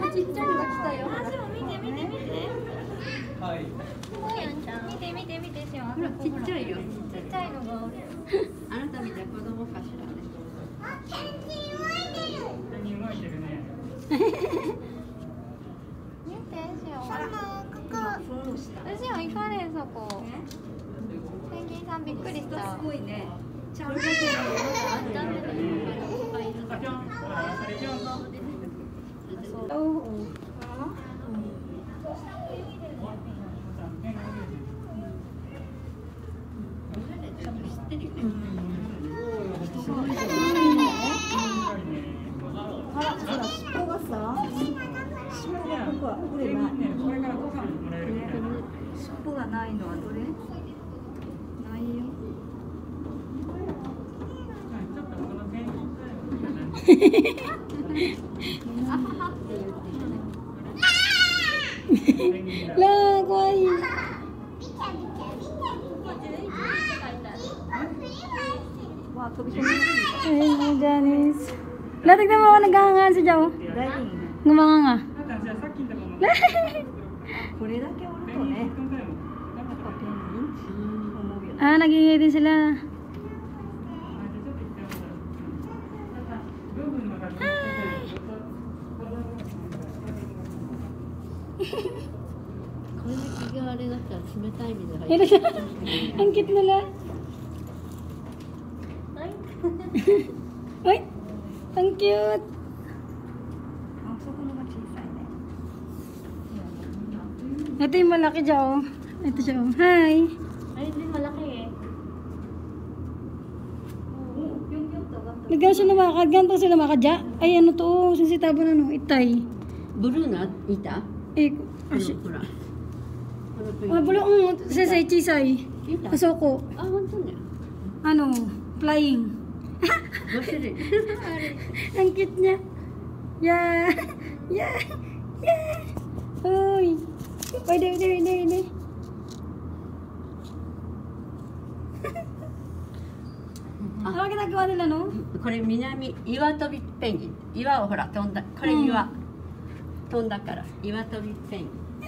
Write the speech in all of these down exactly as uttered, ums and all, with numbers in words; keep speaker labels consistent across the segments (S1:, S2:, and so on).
S1: ちっちゃいのが来たよ。
S2: あ、しお見て見て見て。
S3: はい。
S2: 見て見て見てしお。
S1: ほらちっちゃいよ。
S2: ちっちゃいのがおる。
S1: あなたみたいな子供かしらね。
S3: 何動いてるね。
S2: 見てしお。
S1: ここ。
S2: しお行かれんそこ。ペンギンさんびっくりした。
S1: すごいね。ちゃんとしてるのまだあったんだけど、いっぱいいるから。おお。あら、ほら、尻尾がさ、尻尾がここは、これない。
S3: これからご飯もらえるみたいな。
S1: 尻尾がないのはどれ？ないよ。
S3: ちょっとこのペンギン
S1: らー、かわいい。Wah, kebiasaan. Janis. Lah, tignan mo ako naghahangaan si Jao. Ngumanganga. Ah, nagingay din sila. Ang cute nila. Ay, ang cute. Ito yung malaki dyan. Ito siya. Hi.
S2: Ay, hindi malaki eh.
S1: Nagano siya namakad. Ganto sila makadya. Ay, ano to? Sinsitabo na no. Itay.
S4: Blue nut, ita?
S1: Eh,
S4: Ano,
S1: asya.
S4: hura. Ano to
S1: Ah, bulo ang sasay chisay.
S4: Ita?
S1: Pasoko.
S4: Ah, honto ne.
S1: Ano? Flying.
S4: Masiri.
S1: Ang cute niya. Yeah. Yeah. Yeah. Uy. Pwede, pwede, pwede, pwede. Ano ginagawa nila, no?
S4: これ南岩飛びペンギン。岩をほら飛んだ。これ岩。飛んだから岩飛びペンギン。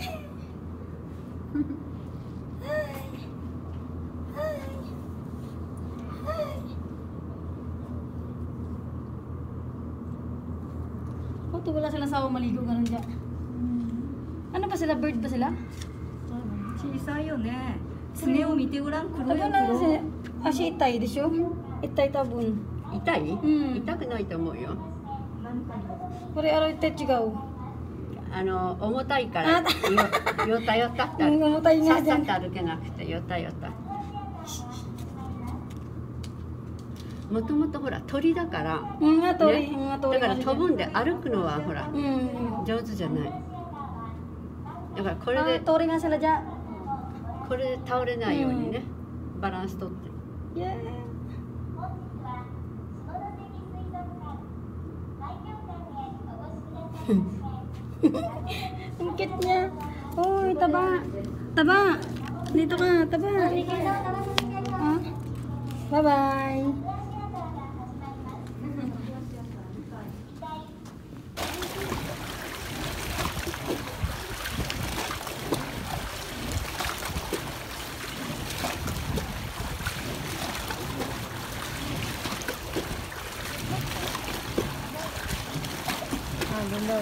S1: Oh, wala silang sawa maligo ganun dyan. Ano ba sila? Bird ba sila?
S5: 小さいよね。爪を見てごらん。黒
S1: Tabon
S5: い
S1: na
S5: 黒。
S1: si Ashi itay, di siyo? Itay tabon.
S4: 痛い？
S1: うん
S4: 痛くないと思うよ。
S1: Pare araw itay chigaw.
S4: あの重たいからよよたよたって
S1: うん重たいね
S4: さっさと歩けなくてよたよた。もともとほら鳥だから、
S1: Mm, nga tori.
S4: ね
S1: Nga tori.
S4: だから飛ぶんで歩くのはほら
S1: Mm.
S4: 上手じゃない。だからこれ
S1: Ah,
S4: で
S1: tori nga sila dyan.
S4: これで倒れないようにね、バランスとって。
S1: Yeah. Ang cute niya. Uy, taba. Taba. Dito ka, taba. Ah. Bye-bye. Ah,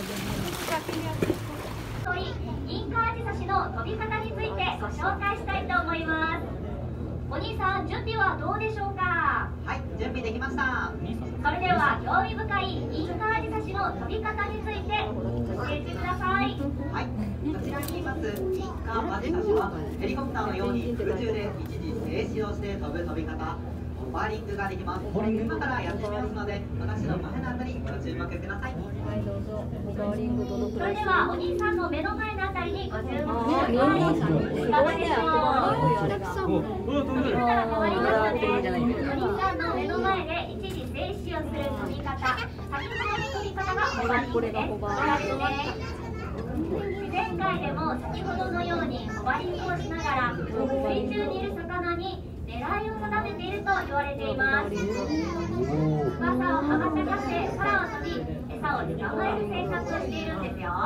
S6: インカアジサシの飛び方についてご紹介したいと思います。お兄さん、準備はどうでしょうか。
S7: はい、準備できました。
S6: それでは興味深いインカアジサシの飛び方について教えてください。
S7: はい、こちらにいますインカアジサシはヘリコプターのように空中で一時停止をして飛ぶ飛び方、ホバーリングができます。今からやってみますので、私の前のあたりご注目ください。
S6: それではお兄さんの目の前のあたりにご注目ください。いかがでしょう。今から変わりますので、お兄さんの目の前で一時静止をする飛び方、先ほどの飛び方がホバリングです。分かるね。前回でも先ほどのようにホバリングをしながら水中にいる魚に狙いを定めていると言われています。翼を羽ばたかせ空を飛び、餌を捕まえる生活をしているんですよ。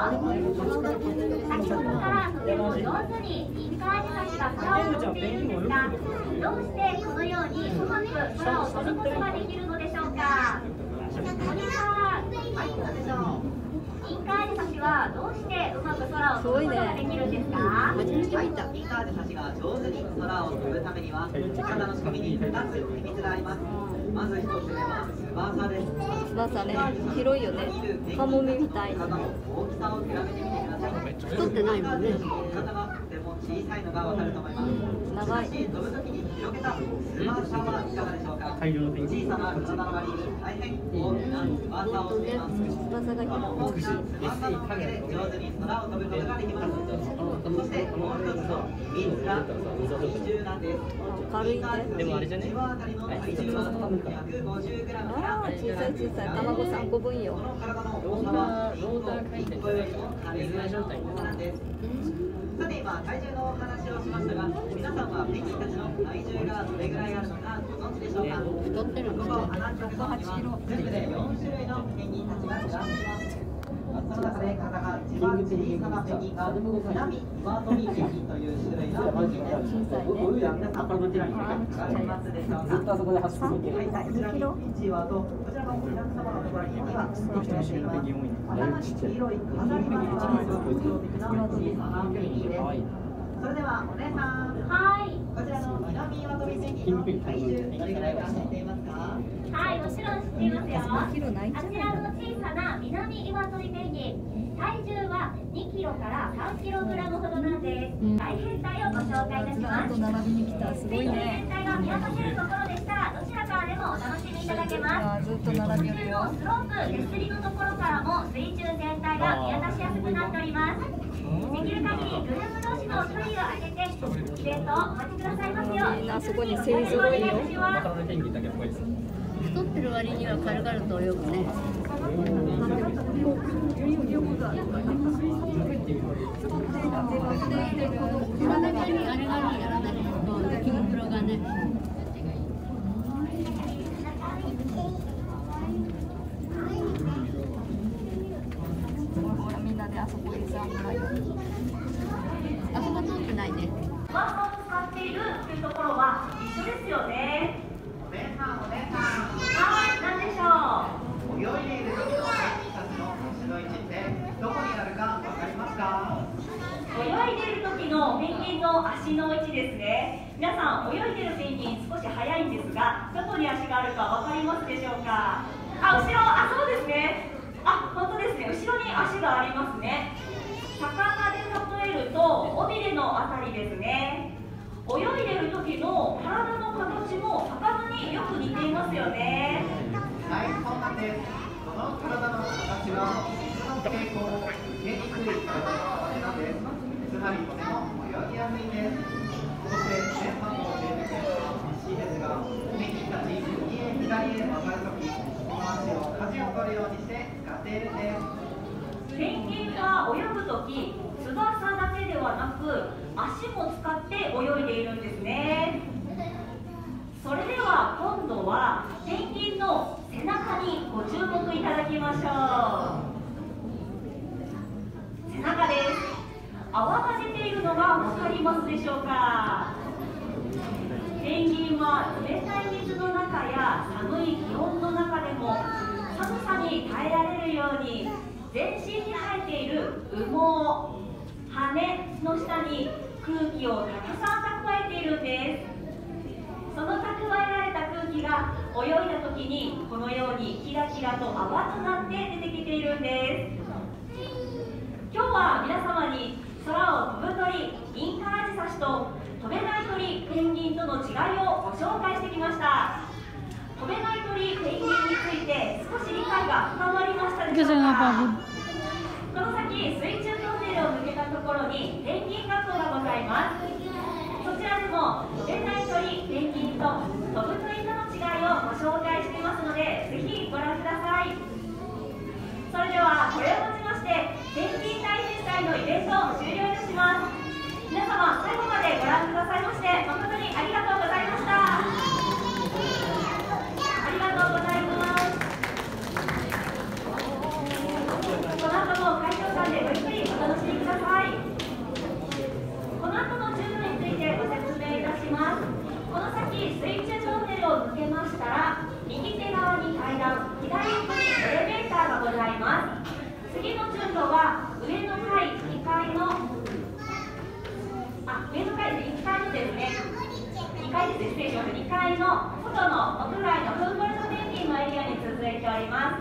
S6: 先ほどからとても上手にインカアジサシが空を飛んでいるんですが、どうしてこのようにうまく空を飛ぶことができるのでしょうか。こんにちは。はい、どうでしょう。インカアジサシはどうしてうまく空を飛ぶことができるんですか。
S7: はい、インカアジサシが上手に空を飛ぶためには体の仕組みにふたつ秘密があります。まずひとつめは翼です。
S1: 翼ね、広いよね。カモメみたいに。
S7: 体の大きさを比べてみてください。
S4: 太ってないもんね。
S7: 体がとても小さいのがわかると思います。
S1: 長い。
S7: しかし飛ぶときに広げた翼はいかがでしょうか。小さな体の割に大変大きな翼をしています。
S1: 翼が
S7: この大きな翼のおかげで上手に空を飛ぶことができます。そしてもう一つの秘密が体重なんです。
S1: 軽いね。
S3: でもあれじゃね。
S7: あたりの体重はひゃくごじゅうグラムから
S1: ああ、小さい小さい。卵さんこぶんよ。
S7: この体の重さはインコいっこよりも軽いぐらいの重さなんです。さて今体重のお話をしましたが、皆さんはペンギンたちの体重がどれぐらいあるのかご存知でしょうか。
S4: 太ってる
S7: ここアナンチョクゾーンには全部でよん種類のペンギンたちが暮らしています。その中で体が一番小さなペンギンが南イワトミペンギンという種類のペンギンです。皆さんどちらにいますでしょうか。ずっとあそこで走っている。こちらにいち羽とこちらのお客様のところにに羽出現しています。頭に黄色い飾りが特徴的な小さなペンギンです。それではお姉さん、
S6: はい。
S7: こちらの南イワトミペンギンの体重どれぐらいか知っていますか。
S6: はい、もちろん知っていますよ。あ
S1: キロないんじゃない
S6: ちらの小さな南イワトリペンギン、体重はにキロからさんキログラムほどなんです。大変態をご紹介いたします。
S1: と並びに来た。すごい
S6: ペンギン
S1: ね。
S6: 全体が見渡せるところでしたら、どちらからでもお楽しみいただけます。
S1: あーずっと並びよるよ。
S6: スロープ、手すりのところからも水中全体が見渡しやすくなっております。できる限りグループ同士の距離を空けて、イベントをお待ちくださいますよう。
S1: みんなあそこに勢ぞろいよ。
S4: 太ってる割には軽々と泳ぐね。体にあれがあるんやろね。キンプロがね。
S1: ほらみんなであそこにさ、ほらよ。
S4: あそこ通ってないね。
S6: バスを使っているというところは一緒ですよね。
S7: お姉さんお姉さん、
S6: はい、何でしょう。
S7: 泳いでいる時のペンギンたちの足の位置ってどこにあるかわかりますか。
S6: 泳いでいる時のペンギンの足の位置ですね。皆さん泳いでいるペンギン少し速いんですが、どこに足があるかわかりますでしょうか。あ、後ろ、あ、そうですね。あ、本当ですね。後ろに足がありますね。魚で例えると尾びれのあたりですね。泳いでいる時の体の形も魚によく似ていますよね。
S7: はい、そうなんです。その体の形は水の傾向を受けにくい体の形なんです。つまりとても泳ぎやすいんです。そして先般も教えてくれたらしいですが、ペンギンたち右へ左へ曲がるとき、この足を舵を取るようにして使っているんです。
S6: ペンギンが泳ぐとき、翼だけではなく足も使って泳いでいるんですね。それでは今度はペンギンの背中にご注目いただきましょう。背中です。泡が出ているのが分かりますでしょうか。ペンギンは冷たい水の中や寒い気温の中でも寒さに耐えられるように全身に生えている羽毛、羽の下に空気をたくさん蓄えているんです。その蓄えられた空気が泳いだ時にこのようにキラキラと泡となって出てきているんです。今日は皆様に空を飛ぶ鳥、インカアジサシと飛べない鳥、ペンギンとの違いをご紹介してきました。飛べない鳥、ペンギンについて少し理解が深まりましたでしょうか。この先、水中トンネルを抜けたところにペンギン学校がございます。そちらでも飛べない鳥、ペンギンと飛ぶ鳥との違いをご紹介していますので、ぜひご覧ください。それではこれをもちましてペンギン大戦祭のイベントを終了いたします。皆様最後までご覧くださいまして誠にありがとうございました。ありがとうございます。この後も会場館でご一緒隣の外の屋外のフーコルトペンギンのエリアに続いております。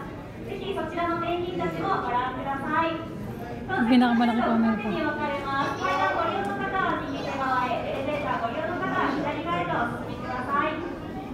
S6: ぜひそちらのペンギンたちもご覧ください。
S1: Pinakamalaki pa meron pa.
S6: に分かれます。階段ご利用の方は右手側へ、エレベーターご利用の方は左側へとお進みください。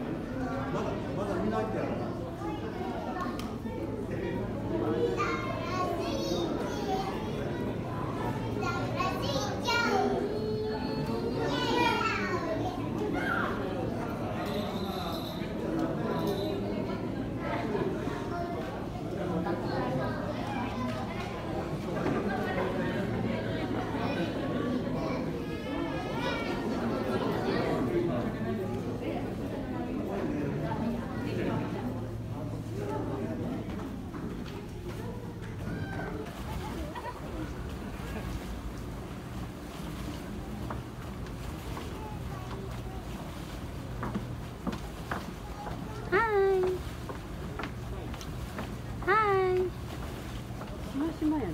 S4: しまやね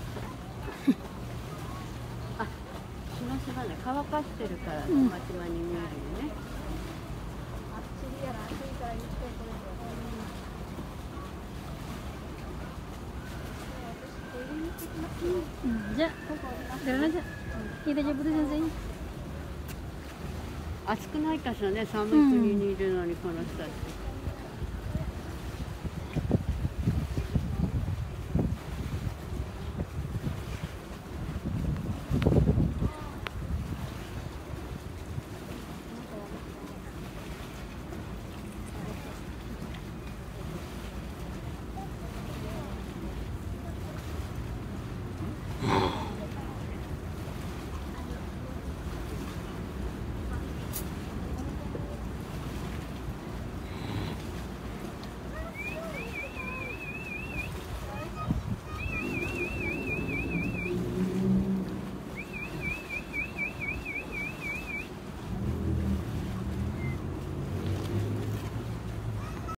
S4: あ、しましまね、乾かしてるからしましまに見えるよね、
S1: じゃあ、jalan aja. Kita jemput Sensei.
S4: 暑くないかしらね、寒い国にいるのにこの人たち。